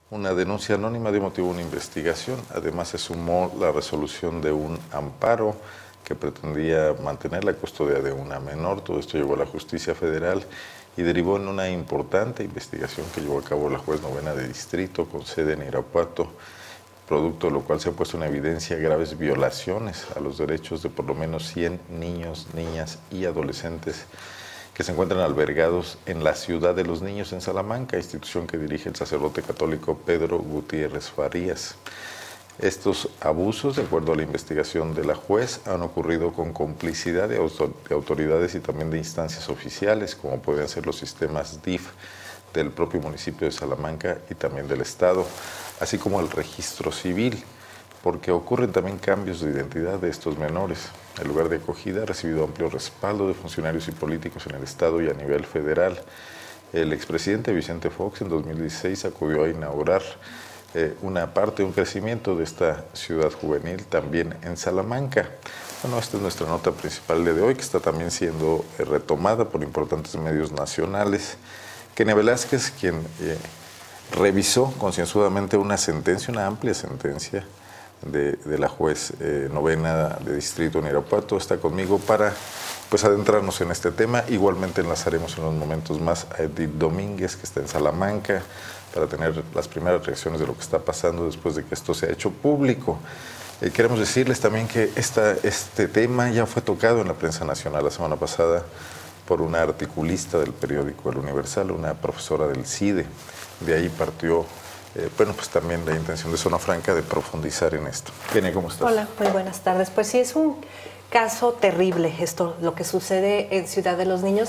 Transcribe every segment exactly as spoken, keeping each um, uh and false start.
Una denuncia anónima dio motivo a una investigación. Además, se sumó la resolución de un amparo que pretendía mantener la custodia de una menor. Todo esto llegó a la Justicia Federal y derivó en una importante investigación que llevó a cabo la juez novena de distrito con sede en Irapuato, producto de lo cual se ha puesto en evidencia graves violaciones a los derechos de por lo menos cien niños, niñas y adolescentes que se encuentran albergados en la Ciudad de los Niños en Salamanca, institución que dirige el sacerdote católico Pedro Gutiérrez Farías. Estos abusos, de acuerdo a la investigación de la juez, han ocurrido con complicidad de autoridades y también de instancias oficiales, como pueden ser los sistemas D I F del propio municipio de Salamanca y también del Estado, así como el registro civil, porque ocurren también cambios de identidad de estos menores. El lugar de acogida ha recibido amplio respaldo de funcionarios y políticos en el Estado y a nivel federal. El expresidente Vicente Fox en dos mil dieciséis acudió a inaugurar eh, una parte, un crecimiento de esta ciudad juvenil también en Salamanca. Bueno, esta es nuestra nota principal de hoy, que está también siendo eh, retomada por importantes medios nacionales. Kenia Velázquez, quien eh, revisó concienzudamente una sentencia, una amplia sentencia, De, de la juez eh, novena de distrito en Irapuato, está conmigo para pues adentrarnos en este tema. Igualmente enlazaremos en unos momentos más a Edith Domínguez, que está en Salamanca, para tener las primeras reacciones de lo que está pasando después de que esto se ha hecho público. Eh, queremos decirles también que esta, este tema ya fue tocado en la prensa nacional la semana pasada por una articulista del periódico El Universal, una profesora del CIDE. De ahí partió Eh, bueno, pues también la intención de Zona Franca de profundizar en esto. Kenia, ¿cómo estás? Hola, muy buenas tardes. Pues sí, es un caso terrible esto, lo que sucede en Ciudad de los Niños.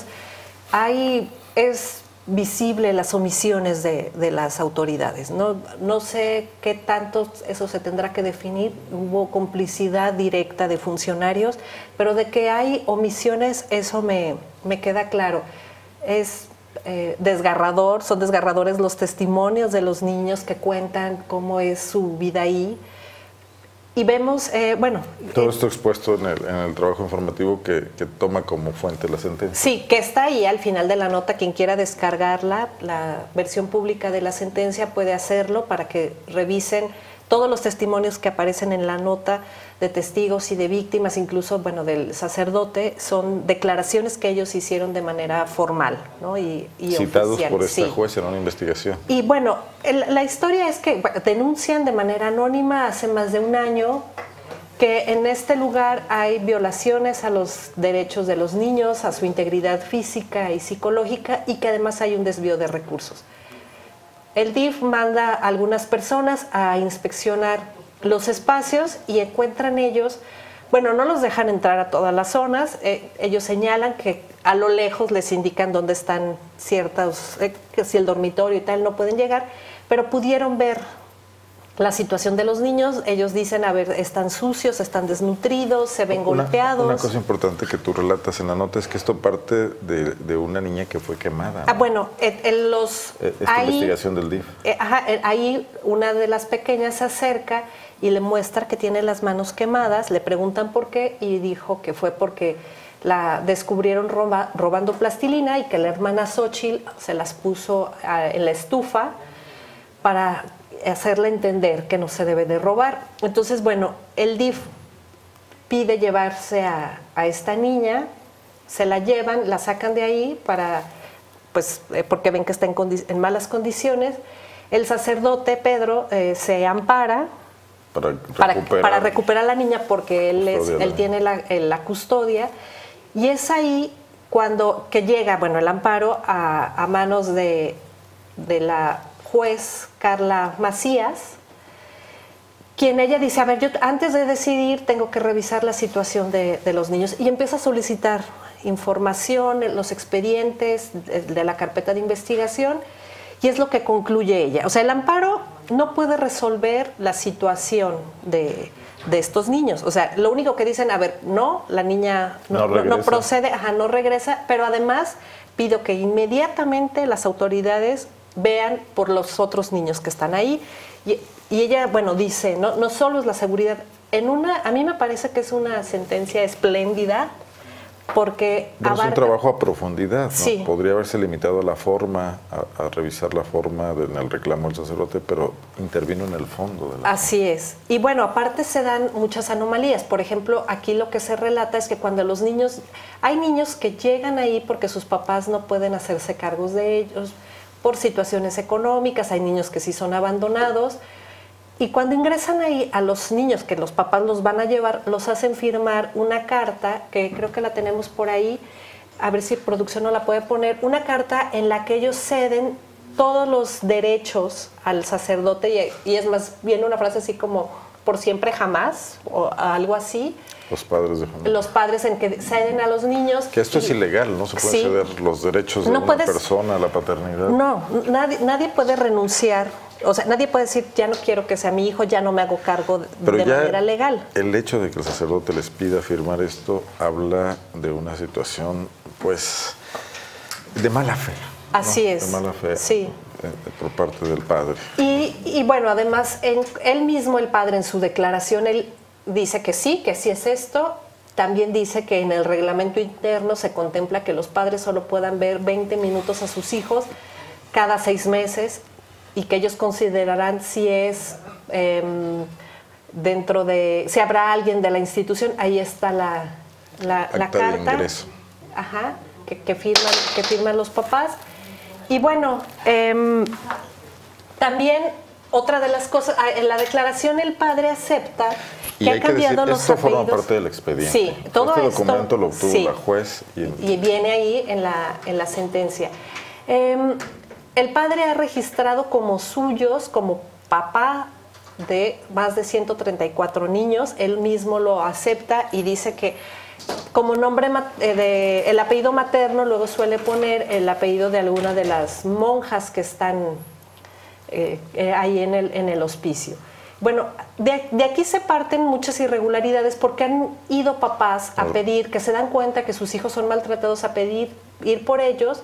Ahí es visible las omisiones de, de las autoridades. No, no sé qué tanto eso se tendrá que definir. Hubo complicidad directa de funcionarios, pero de que hay omisiones, eso me, me queda claro. Es Eh, desgarrador, son desgarradores los testimonios de los niños que cuentan cómo es su vida ahí. Y vemos, eh, bueno... Todo esto expuesto en el, en el trabajo informativo que, que toma como fuente la sentencia. Sí, que está ahí al final de la nota. Quien quiera descargarla, la versión pública de la sentencia, puede hacerlo para que revisen todos los testimonios que aparecen en la nota de testigos y de víctimas, incluso bueno, del sacerdote, son declaraciones que ellos hicieron de manera formal, ¿no? y, y Citados oficial. por esta sí. juez en una investigación. Y bueno, el, la historia es que bueno, denuncian de manera anónima hace más de un año que en este lugar hay violaciones a los derechos de los niños, a su integridad física y psicológica, y que además hay un desvío de recursos. El D I F manda a algunas personas a inspeccionar los espacios y encuentran ellos, bueno, no los dejan entrar a todas las zonas, eh, ellos señalan que a lo lejos les indican dónde están ciertos, eh, que si el dormitorio y tal no pueden llegar, pero pudieron ver la situación de los niños. Ellos dicen, a ver, están sucios, están desnutridos, se ven una, golpeados. Una cosa importante que tú relatas en la nota es que esto parte de, de una niña que fue quemada, ¿no? Ah, bueno, en, en los... Esta ahí, investigación del D I F. Eh, ajá, ahí una de las pequeñas se acerca y le muestra que tiene las manos quemadas, le preguntan por qué y dijo que fue porque la descubrieron roba, robando plastilina y que la hermana Xochitl se las puso a, en la estufa para hacerle entender que no se debe de robar. Entonces, bueno, el D I F pide llevarse a, a esta niña, se la llevan, la sacan de ahí para, pues, eh, porque ven que está en, en malas condiciones. El sacerdote Pedro eh, se ampara para para recuperar, para recuperar a la niña porque él, es, él tiene la, la custodia, y es ahí cuando que llega bueno el amparo a, a manos de, de la juez Carla Macías, quien ella dice, a ver, yo antes de decidir tengo que revisar la situación de, de los niños, y empieza a solicitar información, los expedientes de, de la carpeta de investigación, y es lo que concluye ella. O sea, el amparo no puede resolver la situación de, de estos niños. O sea, lo único que dicen, a ver, no, la niña no, no, no procede, ajá, no regresa, pero además pido que inmediatamente las autoridades vean por los otros niños que están ahí. Y, y ella, bueno, dice, no, no solo es la seguridad, en una, a mí me parece que es una sentencia espléndida, porque Pero abarca... es un trabajo a profundidad, ¿no? Sí. Podría haberse limitado a la forma, a, a revisar la forma de, en el reclamo del sacerdote, pero intervino en el fondo de la Así forma. es. Y bueno, aparte se dan muchas anomalías. Por ejemplo, aquí lo que se relata es que cuando los niños... Hay niños que llegan ahí porque sus papás no pueden hacerse cargos de ellos por situaciones económicas, hay niños que sí son abandonados, y cuando ingresan ahí a los niños que los papás los van a llevar, los hacen firmar una carta, que creo que la tenemos por ahí, a ver si producción no la puede poner, una carta en la que ellos ceden todos los derechos al sacerdote, y, y es más bien una frase así como por siempre jamás, o algo así. Los padres de familia. Los padres en que ceden a los niños. Que esto y, es ilegal, no se pueden sí, ceder los derechos de no una puedes, persona a la paternidad. No, nadie, nadie puede renunciar, o sea, nadie puede decir, ya no quiero que sea mi hijo, ya no me hago cargo de, Pero de ya manera legal. El hecho de que el sacerdote les pida firmar esto habla de una situación, pues, de mala fe. Así ¿no? es. De mala fe. Sí. Por parte del padre. Y, y bueno, además, en, él mismo, el padre, en su declaración, él dice que sí, que sí es esto. También dice que en el reglamento interno se contempla que los padres solo puedan ver veinte minutos a sus hijos cada seis meses y que ellos considerarán si es eh, dentro de, si habrá alguien de la institución, ahí está la, la, la carta. De ingreso. Ajá, que, que, firman, que firman los papás. Y bueno, eh, también otra de las cosas, en la declaración el padre acepta que y ha cambiado que decir, los esto apellidos. Forma parte del expediente. Sí, todo este esto, documento lo obtuvo sí, la juez. Y, en... y viene ahí en la, en la sentencia. Eh, el padre ha registrado como suyos, como papá de más de ciento treinta y cuatro niños, él mismo lo acepta y dice que como nombre de el apellido materno luego suele poner el apellido de alguna de las monjas que están eh, eh, ahí en el, en el hospicio. Bueno, de, de aquí se parten muchas irregularidades porque han ido papás a pedir, que se dan cuenta que sus hijos son maltratados, a pedir ir por ellos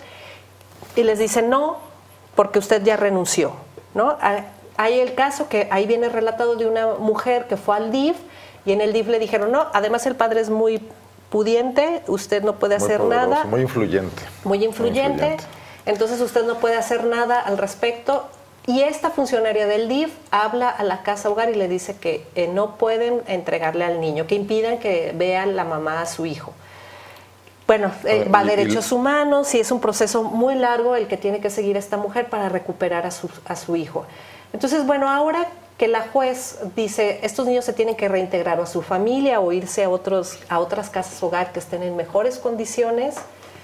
y les dicen no, porque usted ya renunció, ¿no? Hay el caso que ahí viene relatado de una mujer que fue al D I F y en el D I F le dijeron no, además el padre es muy pudiente, usted no puede hacer muy poderoso, nada. Muy influyente. Muy influyente. Muy influyente. Entonces usted no puede hacer nada al respecto. Y esta funcionaria del D I F habla a la casa hogar y le dice que eh, no pueden entregarle al niño, que impidan que vea la mamá a su hijo. Bueno, eh, va a derechos humanos y es un proceso muy largo el que tiene que seguir esta mujer para recuperar a su, a su hijo. Entonces, bueno, ahora que la juez dice estos niños se tienen que reintegrar a su familia o irse a, otros, a otras casas hogar que estén en mejores condiciones,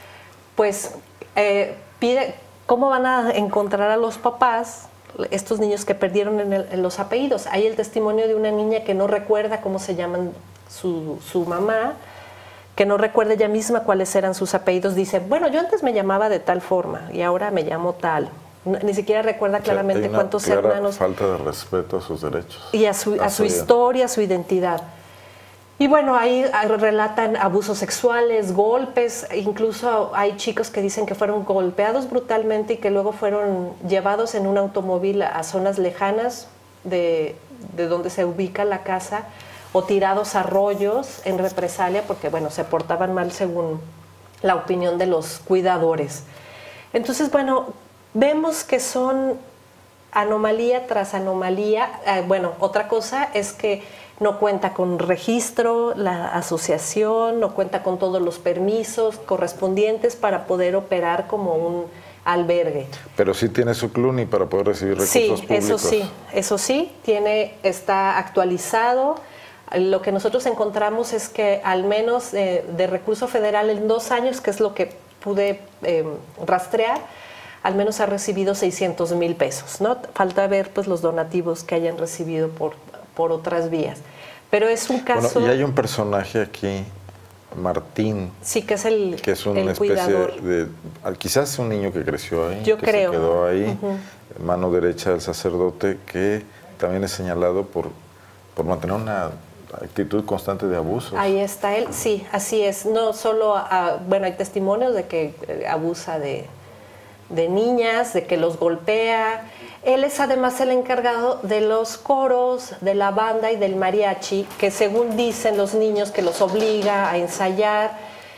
pues eh, pide cómo van a encontrar a los papás, estos niños que perdieron en, el, en los apellidos. Hay el testimonio de una niña que no recuerda cómo se llaman su, su mamá, que no recuerda ella misma cuáles eran sus apellidos. Dice, bueno, yo antes me llamaba de tal forma y ahora me llamo tal. Ni siquiera recuerda claramente, o sea, cuántos clara hermanos. Falta de respeto a sus derechos. Y a su, a su historia, a su identidad. Y bueno, ahí relatan abusos sexuales, golpes, incluso hay chicos que dicen que fueron golpeados brutalmente y que luego fueron llevados en un automóvil a zonas lejanas de, de donde se ubica la casa o tirados a arroyos en represalia porque, bueno, se portaban mal según la opinión de los cuidadores. Entonces, bueno, vemos que son anomalía tras anomalía. Eh, bueno, otra cosa es que no cuenta con registro, la asociación, no cuenta con todos los permisos correspondientes para poder operar como un albergue. Pero sí tiene su C L U N I para poder recibir recursos sí, públicos. Sí, eso sí, eso sí, tiene, está actualizado. Lo que nosotros encontramos es que al menos eh, de recurso federal en dos años, que es lo que pude eh, rastrear, al menos ha recibido seiscientos mil pesos, ¿no? Falta ver pues los donativos que hayan recibido por, por otras vías. Pero es un caso... Bueno, y hay un personaje aquí, Martín. Sí, que es el que es una el especie cuidador. de... Quizás un niño que creció ahí, Yo que creo. se quedó ahí, Uh-huh. mano derecha del sacerdote, que también es señalado por, por mantener una actitud constante de abusos. Ahí está él, sí, así es. No solo, a, bueno, hay testimonios de que abusa de... de niñas, de que los golpea. Él es además el encargado de los coros, de la banda y del mariachi, que según dicen los niños que los obliga a ensayar.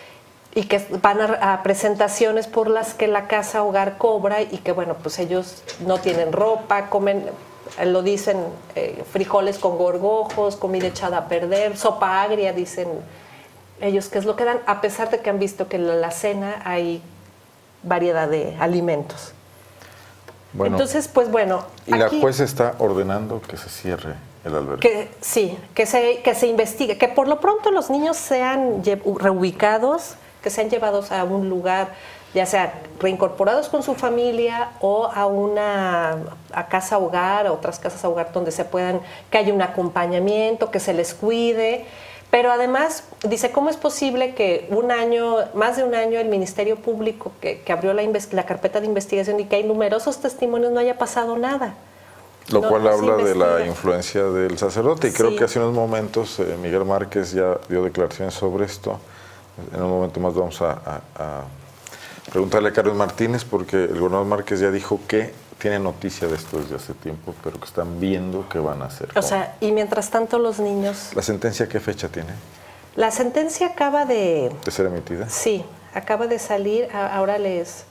y que van a, a presentaciones por las que la casa hogar cobra y que, bueno, pues ellos no tienen ropa, comen, lo dicen, eh, frijoles con gorgojos, comida echada a perder, sopa agria, dicen ellos que es lo que dan, a pesar de que han visto que en la, la cena hay variedad de alimentos. Bueno, entonces, pues bueno. Y aquí, la jueza está ordenando que se cierre el albergue. Que, sí, que se, que se investigue, que por lo pronto los niños sean reubicados, que sean llevados a un lugar, ya sea reincorporados con su familia o a una a casa hogar, a otras casas hogar donde se puedan, que haya un acompañamiento, que se les cuide. Pero además, dice, ¿cómo es posible que un año, más de un año, el Ministerio Público que, que abrió la, la carpeta de investigación y que hay numerosos testimonios, no haya pasado nada? Lo no, cual no habla de la influencia del sacerdote. Y sí. creo que hace unos momentos eh, Miguel Márquez ya dio declaraciones sobre esto. En un momento más vamos a, a, a preguntarle a Carlos Martínez, porque el gobernador Márquez ya dijo que tiene noticia de esto desde hace tiempo, pero que están viendo qué van a hacer. O sea, y mientras tanto los niños... ¿La sentencia qué fecha tiene? La sentencia acaba de... ¿De ser emitida? Sí, acaba de salir, ahora les...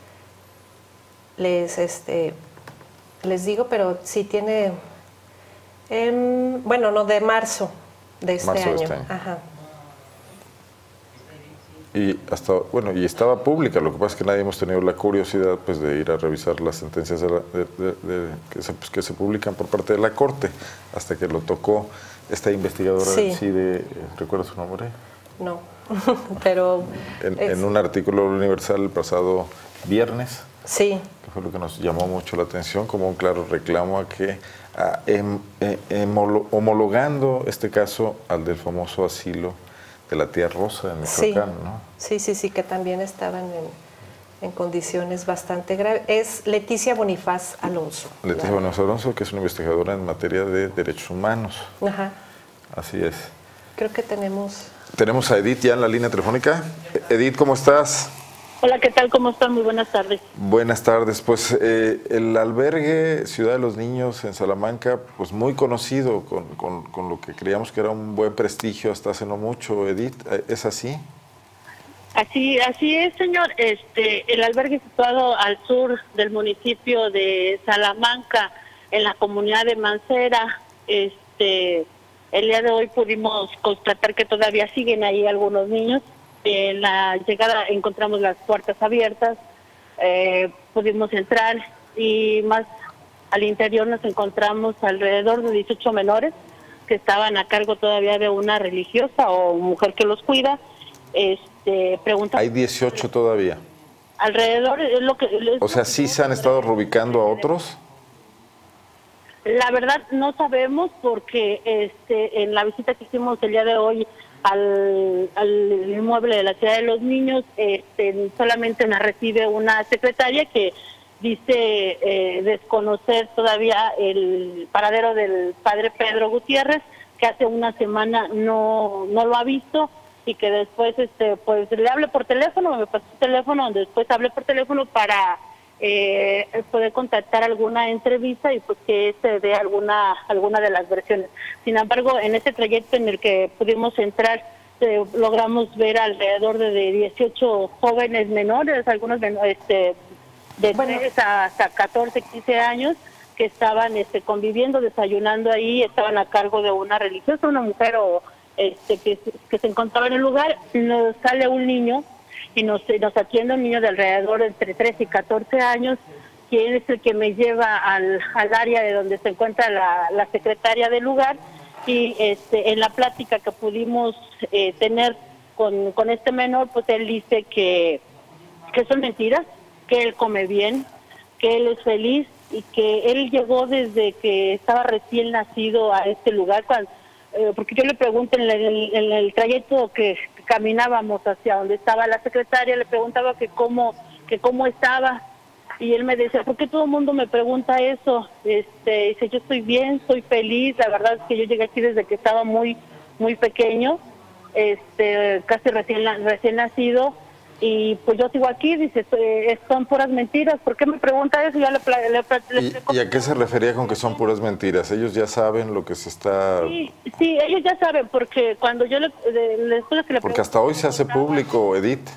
Les, este... Les digo, pero sí tiene... Eh, bueno, no, de marzo de este marzo año. De este año. Ajá. Y hasta, bueno, y estaba pública, lo que pasa es que nadie hemos tenido la curiosidad pues de ir a revisar las sentencias de la, de, de, de, que, se, pues, que se publican por parte de la Corte, hasta que lo tocó esta investigadora sí. del C I D E, ¿recuerda su nombre? No, pero... En, es... en un artículo del Universal el pasado viernes, sí. que fue lo que nos llamó mucho la atención, como un claro reclamo a que, a, em, em, homologando este caso al del famoso asilo de la tía Rosa en Michoacán, sí, ¿no? Sí, sí, sí, que también estaban en, en condiciones bastante graves. Es Leticia Bonifaz Alonso. Leticia la... Bonifaz Alonso, que es una investigadora en materia de derechos humanos. Ajá. Así es. Creo que tenemos... Tenemos a Edith ya en la línea telefónica. Edith, ¿cómo estás? Hola, ¿qué tal? ¿Cómo están? Muy buenas tardes. Buenas tardes. Pues eh, el albergue Ciudad de los Niños en Salamanca, pues muy conocido, con, con, con lo que creíamos que era un buen prestigio hasta hace no mucho. Edith, ¿es así? Así, así es, señor. Este, el albergue situado al sur del municipio de Salamanca, en la comunidad de Mancera, este, el día de hoy pudimos constatar que todavía siguen ahí algunos niños. En la llegada encontramos las puertas abiertas, eh, pudimos entrar y más al interior nos encontramos alrededor de dieciocho menores que estaban a cargo todavía de una religiosa o mujer que los cuida. Este, pregunta, ¿Hay dieciocho todavía? Alrededor es lo que... Es o sea, ¿sí se han estado reubicando a otros? La verdad no sabemos porque este, en la visita que hicimos el día de hoy Al, al inmueble de la Ciudad de los Niños, este, solamente nos recibe una secretaria que dice eh, desconocer todavía el paradero del padre Pedro Gutiérrez, que hace una semana no, no lo ha visto y que después este, pues le hable por teléfono, me pasó el teléfono, después hablé por teléfono para eh, poder contactar alguna entrevista y pues que se dé alguna alguna de las versiones. Sin embargo, en ese trayecto en el que pudimos entrar, eh, logramos ver alrededor de, de dieciocho jóvenes menores, algunos este, de bueno. tres hasta catorce, quince años, que estaban este, conviviendo, desayunando ahí, estaban a cargo de una religiosa, una mujer o este que, que se encontraba en el lugar. Nos sale un niño y nos, nos atiende un niño de alrededor entre trece y catorce años, quien es el que me lleva al, al área de donde se encuentra la, la secretaria del lugar, y este, en la plática que pudimos eh, tener con, con este menor, pues él dice que, que son mentiras, que él come bien, que él es feliz y que él llegó desde que estaba recién nacido a este lugar, cuando, eh, porque yo le pregunto en el, en el trayecto que caminábamos hacia donde estaba la secretaria, le preguntaba que cómo, que cómo estaba, y él me decía, ¿por qué todo el mundo me pregunta eso? Este, dice, yo estoy bien, estoy feliz, la verdad es que yo llegué aquí desde que estaba muy, muy pequeño, este, casi recién, recién nacido, y pues yo sigo aquí, dice, eh, son puras mentiras. ¿Por qué me pregunta eso? Ya le, le, le, le ¿Y, ¿Y a qué se refería con que son puras mentiras? ¿Ellos ya saben lo que se está...? Sí, sí, ellos ya saben, porque cuando yo le, le, le que le Porque hasta hoy se hace público, Edith.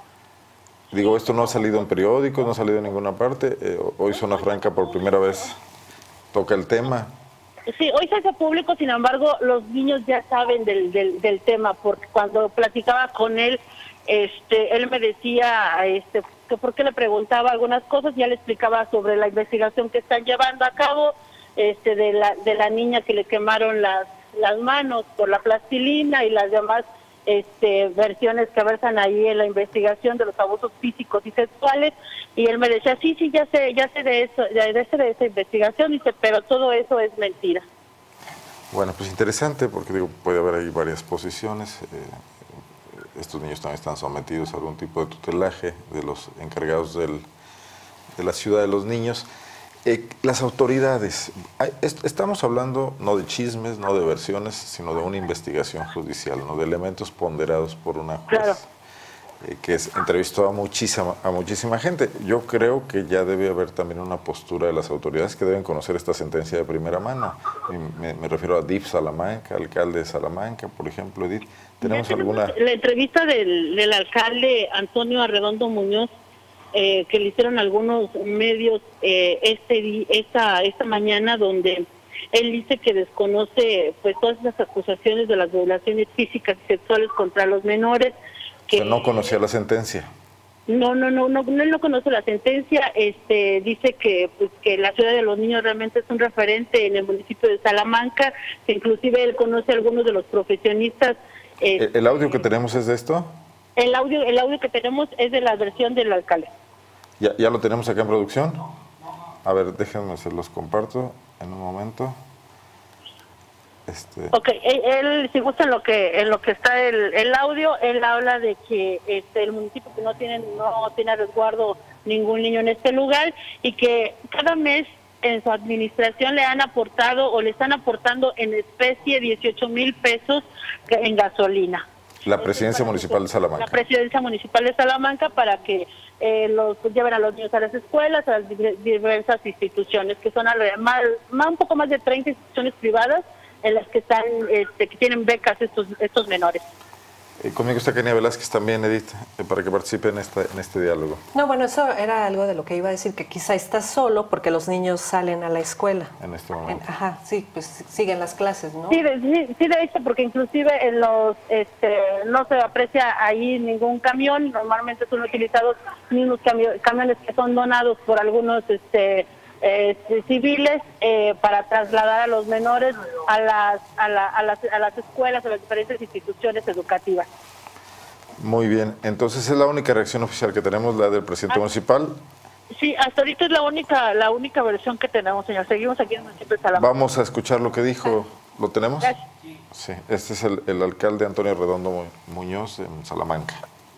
Digo, esto no ha salido en periódicos, no ha salido en ninguna parte. Eh, hoy Zona Franca por primera vez toca el tema. Sí, hoy se hace público, sin embargo, los niños ya saben del, del, del tema, porque cuando platicaba con él, este, él me decía este, que por qué le preguntaba algunas cosas, ya le explicaba sobre la investigación que están llevando a cabo, este, de la, de la niña que le quemaron las, las manos por la plastilina y las demás este, versiones que versan ahí en la investigación de los abusos físicos y sexuales, y él me decía, sí, sí, ya sé, ya sé de eso, ya sé de esa investigación, dice, pero todo eso es mentira. Bueno, pues interesante, porque digo, puede haber ahí varias posiciones. Eh, estos niños también están sometidos a algún tipo de tutelaje de los encargados del, de la ciudad de los niños. Eh, las autoridades, estamos hablando no de chismes, no de versiones, sino de una investigación judicial, no de elementos ponderados por una juez, claro. eh, que es, entrevistó a muchísima, a muchísima gente. Yo creo que ya debe haber también una postura de las autoridades que deben conocer esta sentencia de primera mano. Me, me refiero a D I F Salamanca, alcalde de Salamanca, por ejemplo, Edith. ¿Tenemos, tenemos alguna...? La entrevista del, del alcalde Antonio Arredondo Muñoz, Eh, que le hicieron algunos medios eh, este esta esta mañana, donde él dice que desconoce pues todas las acusaciones de las violaciones físicas y sexuales contra los menores. Que o sea, no conocía la sentencia. No, no, no, no, él no conoce la sentencia. Este dice que pues que la ciudad de los niños realmente es un referente en el municipio de Salamanca, que inclusive él conoce a algunos de los profesionistas. Eh, ¿El, ¿El audio que tenemos es de esto? El audio, el audio que tenemos es de la versión del alcalde. ¿Ya, ¿Ya lo tenemos acá en producción? A ver, déjenme, se los comparto en un momento. Este... Ok, él, él, si gusta en lo que en lo que está el, el audio, él habla de que este, el municipio que no tiene, no tiene a resguardo ningún niño en este lugar, y que cada mes en su administración le han aportado o le están aportando en especie dieciocho mil pesos en gasolina. La presidencia municipal de Salamanca. La presidencia municipal de Salamanca para que eh, los pues, lleven a los niños a las escuelas, a las diversas instituciones, que son más, más, un poco más de treinta instituciones privadas en las que están, este, que tienen becas estos, estos menores. Eh, conmigo está Kenia Velázquez también, Edith, eh, para que participe en, esta, en este diálogo. No, bueno, eso era algo de lo que iba a decir, que quizá está solo porque los niños salen a la escuela. En este momento. En, ajá, sí, pues siguen las clases, ¿no? Sí, de, sí, sí, de hecho, porque inclusive en los, este, no se aprecia ahí ningún camión, normalmente son utilizados mismos camio, camiones que son donados por algunos este, eh, civiles eh, para trasladar a los menores a las, a, la, a, las, a las escuelas, a las diferentes instituciones educativas. Muy bien, entonces es la única reacción oficial que tenemos, la del presidente ah, municipal. Sí, hasta ahorita es la única la única versión que tenemos, señor. Seguimos aquí en el municipio de Salamanca. Vamos a escuchar lo que dijo. ¿Lo tenemos? Gracias. Sí, este es el, el alcalde Antonio Arredondo Muñoz en Salamanca.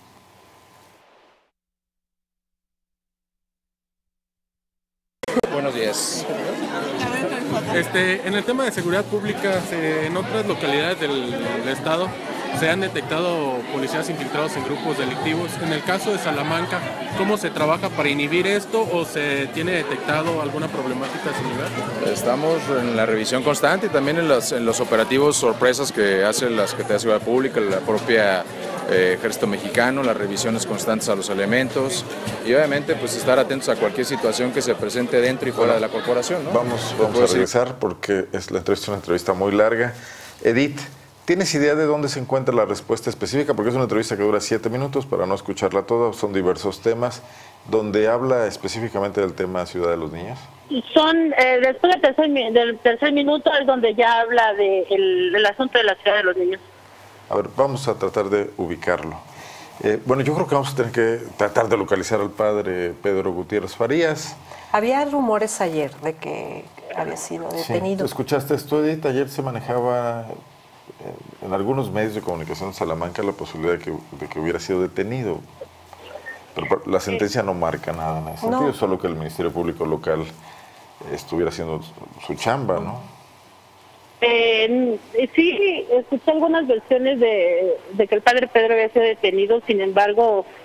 Buenos días. Este, en el tema de seguridad pública, en otras localidades del, del estado se han detectado policías infiltrados en grupos delictivos. En el caso de Salamanca, ¿cómo se trabaja para inhibir esto o se tiene detectado alguna problemática similar? Estamos en la revisión constante y también en los, en los operativos sorpresas que hace la Secretaría de Seguridad Pública, la propia eh, Ejército Mexicano, las revisiones constantes a los elementos y obviamente pues estar atentos a cualquier situación que se presente dentro y fuera bueno, de la corporación, ¿no? Vamos, vamos a regresar porque es la entrevista, una entrevista muy larga. Edith, ¿tienes idea de dónde se encuentra la respuesta específica? Porque es una entrevista que dura siete minutos para no escucharla toda, son diversos temas, donde habla específicamente del tema Ciudad de los Niños. Son, eh, después del tercer, del tercer minuto es donde ya habla de el, del asunto de la Ciudad de los Niños. A ver, vamos a tratar de ubicarlo. Eh, bueno, yo creo que vamos a tener que tratar de localizar al padre Pedro Gutiérrez Farías. Había rumores ayer de que había sido detenido. Sí. ¿Escuchaste esto, Edith? Ayer se manejaba en algunos medios de comunicación de Salamanca la posibilidad de que, de que hubiera sido detenido. Pero la sentencia no marca nada en ese sentido, no. Solo que el Ministerio Público local estuviera haciendo su chamba, ¿no? Eh, sí, escuché algunas versiones de, de que el padre Pedro había sido detenido, sin embargo,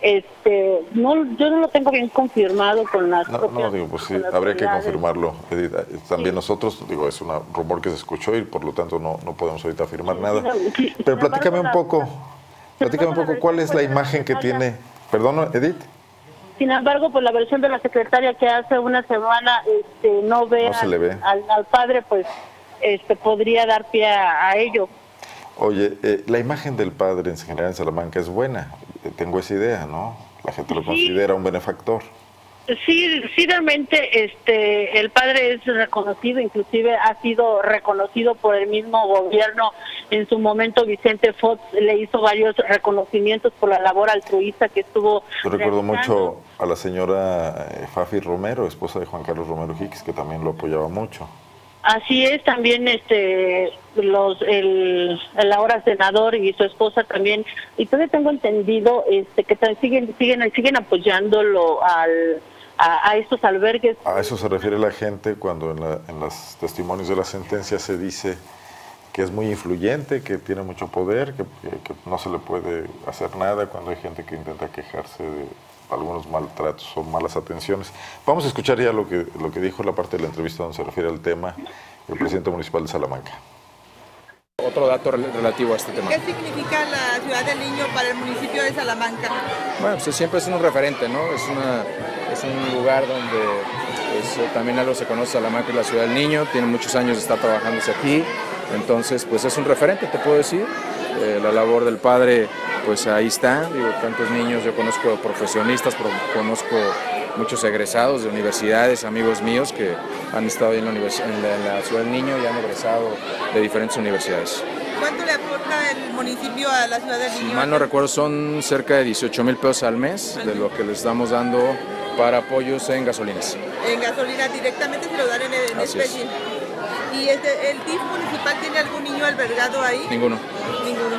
Este, no, yo no lo tengo bien confirmado con las no, propias, no, digo, pues sí, habría que confirmarlo, Edith. También sí. Nosotros, digo, es un rumor que se escuchó y por lo tanto no, no podemos ahorita afirmar sí, nada. Sí, pero platícame un poco, platícame un poco, ¿cuál es la imagen que tiene? Perdón, Edith. Sin embargo, pues la versión de la secretaria que hace una semana este, no ve, no se le ve. Al, al padre, pues este, podría dar pie a, a ello. Oye, eh, la imagen del padre en general en Salamanca es buena, tengo esa idea, ¿no? La gente lo sí. considera un benefactor. Sí, sí, realmente este, el padre es reconocido, inclusive ha sido reconocido por el mismo gobierno. En su momento Vicente Fox le hizo varios reconocimientos por la labor altruista que estuvo Yo recuerdo realizando. mucho a la señora Fafi Romero, esposa de Juan Carlos Romero Hicks, que también lo apoyaba mucho. Así es, también este los el, el ahora senador y su esposa también, y todavía tengo entendido este que siguen siguen siguen apoyándolo al a, a estos albergues. A eso se refiere la gente cuando en, la, en los testimonios de la sentencia se dice que es muy influyente, que tiene mucho poder, que, que, que no se le puede hacer nada cuando hay gente que intenta quejarse de algunos maltratos o malas atenciones. Vamos a escuchar ya lo que, lo que dijo la parte de la entrevista donde se refiere al tema el presidente municipal de Salamanca. Otro dato relativo a este tema. ¿Qué significa la Ciudad del Niño para el municipio de Salamanca? Bueno, pues siempre es un referente, ¿no? Es, una, es un lugar donde pues, también algo se conoce, Salamanca es la Ciudad del Niño, tiene muchos años de estar trabajándose aquí, entonces pues es un referente, te puedo decir. Eh, la labor del padre, pues ahí está, digo, tantos niños, yo conozco profesionistas, conozco muchos egresados de universidades, amigos míos que han estado ahí en la, en la, en la Ciudad del Niño y han egresado de diferentes universidades. ¿Cuánto le aporta el municipio a la Ciudad del Niño? Si mal no recuerdo, son cerca de dieciocho mil pesos al mes de lo que le estamos dando para apoyos en gasolinas. En gasolina directamente se lo dan en, en especie. ¿Y el, el D I F municipal tiene algún niño albergado ahí? Ninguno. Ninguno.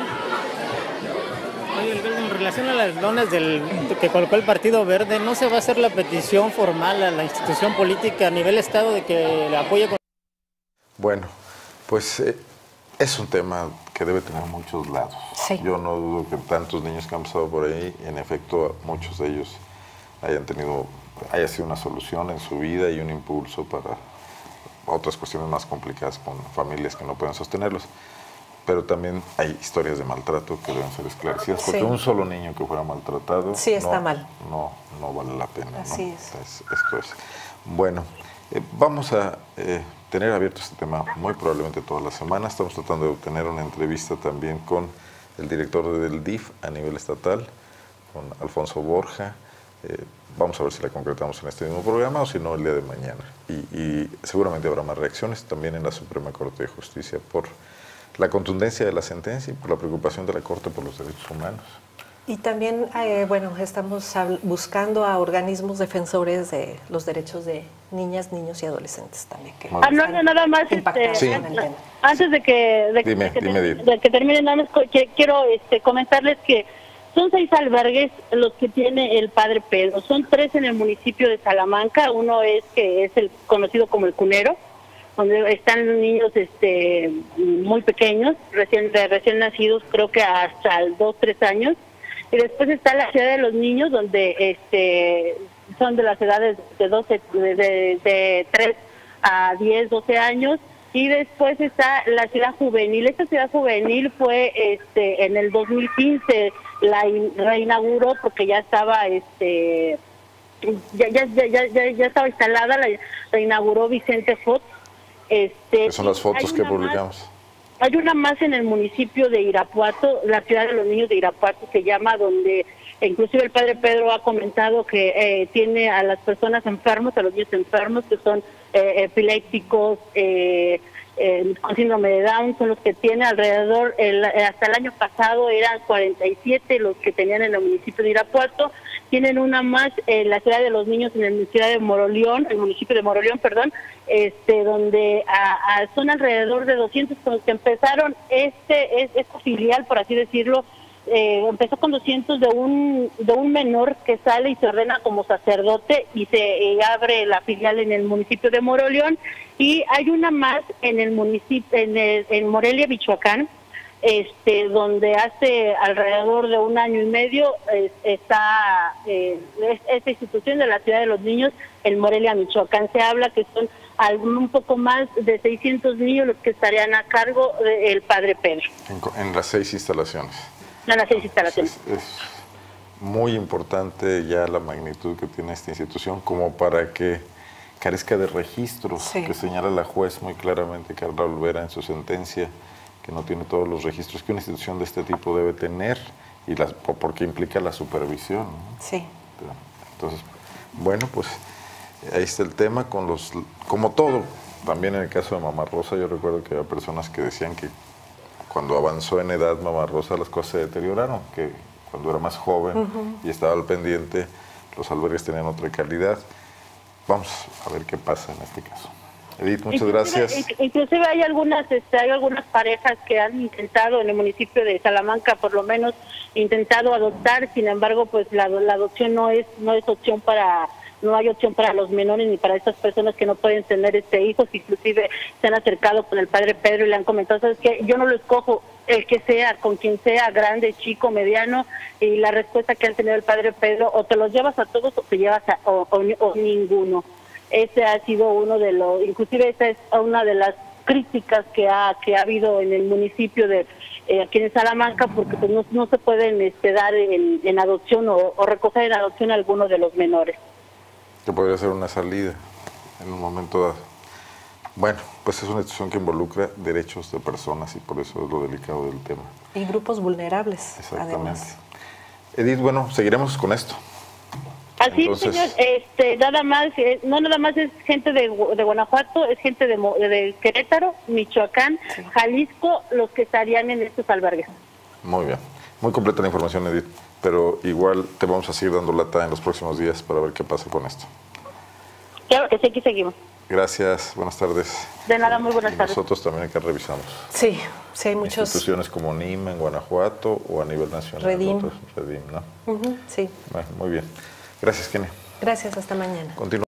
Oye, en relación a las lonas del, que colocó el Partido Verde, ¿no se va a hacer la petición formal a la institución política a nivel estado de que le apoye con...? Bueno, pues eh, es un tema que debe tener muchos lados. Sí. Yo no dudo que tantos niños que han pasado por ahí, en efecto, muchos de ellos hayan tenido, haya sido una solución en su vida y un impulso para otras cuestiones más complicadas con familias que no pueden sostenerlos. Pero también hay historias de maltrato que deben ser esclarecidas, porque sí. un solo niño que fuera maltratado sí, está no, mal. No, no vale la pena. Así ¿no? es. Es, esto es. Bueno, eh, vamos a eh, tener abierto este tema muy probablemente toda la semana. Estamos tratando de obtener una entrevista también con el director del D I F a nivel estatal, con Alfonso Borja. Eh, vamos a ver si la concretamos en este mismo programa o si no el día de mañana. Y, y seguramente habrá más reacciones también en la Suprema Corte de Justicia por la contundencia de la sentencia y por la preocupación de la Corte por los derechos humanos. Y también, eh, bueno, estamos buscando a organismos defensores de los derechos de niñas, niños y adolescentes también. Que ah, no, no, nada más, este, sí. antes de que, de, dime, de que, dime, de, de que termine, nada más quiero este, comentarles que son seis albergues los que tiene el Padre Pedro. Son tres en el municipio de Salamanca. Uno es que es el conocido como el Cunero, donde están niños este muy pequeños, recién de recién nacidos, creo que hasta dos, tres años. Y después está la ciudad de los niños, donde este son de las edades de doce, de, de, de tres a diez, doce años. Y después está la ciudad juvenil. Esta ciudad juvenil fue este en el dos mil quince la reinauguró porque ya estaba este ya ya ya ya, ya estaba instalada, la reinauguró Vicente Fox. Este, son las fotos que publicamos. Más, hay una más en el municipio de Irapuato, la ciudad de los niños de Irapuato se llama, donde inclusive el Padre Pedro ha comentado que eh, tiene a las personas enfermos, a los niños enfermos que son eh, epilépticos, eh, eh, con síndrome de Down, son los que tiene alrededor, el, hasta el año pasado eran cuarenta y siete los que tenían en el municipio de Irapuato. Tienen una más en la ciudad de los niños, en la ciudad de Moroleón, el municipio de Moroleón, perdón, este, donde a, a, son alrededor de doscientos con los que empezaron este, es, esta filial, por así decirlo. Eh, empezó con doscientos de un de un menor que sale y se ordena como sacerdote y se eh, abre la filial en el municipio de Moroleón, y hay una más en el municipio en, el, en Morelia, Michoacán, este, donde hace alrededor de un año y medio eh, está eh, esta institución de la Ciudad de los Niños en Morelia, Michoacán. Se habla que son algún, un poco más de seiscientos niños los que estarían a cargo del Padre Pedro. En, en las seis instalaciones. En las seis instalaciones. Es, es muy importante ya la magnitud que tiene esta institución como para que carezca de registros, sí. que señala la juez muy claramente, Carla Olvera, en su sentencia, que no tiene todos los registros que una institución de este tipo debe tener, y las, porque implica la supervisión, ¿no? Sí. Entonces, bueno, pues ahí está el tema, con los, como todo, también en el caso de Mamá Rosa, yo recuerdo que había personas que decían que cuando avanzó en edad Mamá Rosa las cosas se deterioraron, que cuando era más joven uh-huh. y estaba al pendiente, los albergues tenían otra calidad. Vamos a ver qué pasa en este caso. Edith, muchas inclusive, gracias. Inclusive hay algunas, este, hay algunas parejas que han intentado en el municipio de Salamanca, por lo menos, intentado adoptar. Sin embargo, pues la, la adopción no es, no es opción para, no hay opción para los menores ni para estas personas que no pueden tener este hijos. Inclusive se han acercado con el Padre Pedro y le han comentado, ¿sabes qué? Yo no lo escojo, el que sea, con quien sea, grande, chico, mediano, y la respuesta que han tenido el Padre Pedro, o te los llevas a todos o te llevas a o, o, o ninguno. Ese ha sido uno de los, inclusive esa es una de las críticas que ha que ha habido en el municipio de eh, aquí en Salamanca, porque pues no, no se pueden este, dar en, en adopción o, o recoger en adopción a alguno de los menores. Que podría ser una salida en un momento dado. Bueno, pues es una institución que involucra derechos de personas y por eso es lo delicado del tema. Y grupos vulnerables, exactamente. Además. Edith, bueno, seguiremos con esto. Así, Entonces, señor, este, nada más, eh, no nada más es gente de, de Guanajuato, es gente de, de Querétaro, Michoacán, sí. Jalisco, los que estarían en estos albergues. Muy bien, muy completa la información, Edith, pero igual te vamos a seguir dando lata en los próximos días para ver qué pasa con esto. Claro que sí, aquí seguimos. Gracias, buenas tardes. De nada, muy buenas y tardes. Nosotros también acá revisamos. Sí, sí hay muchos. Instituciones como N I M en Guanajuato o a nivel nacional. Redim. Otros, Redim, ¿no? Uh-huh, sí. Bueno, muy bien. Gracias, Kenia. Gracias, hasta mañana. Continúa.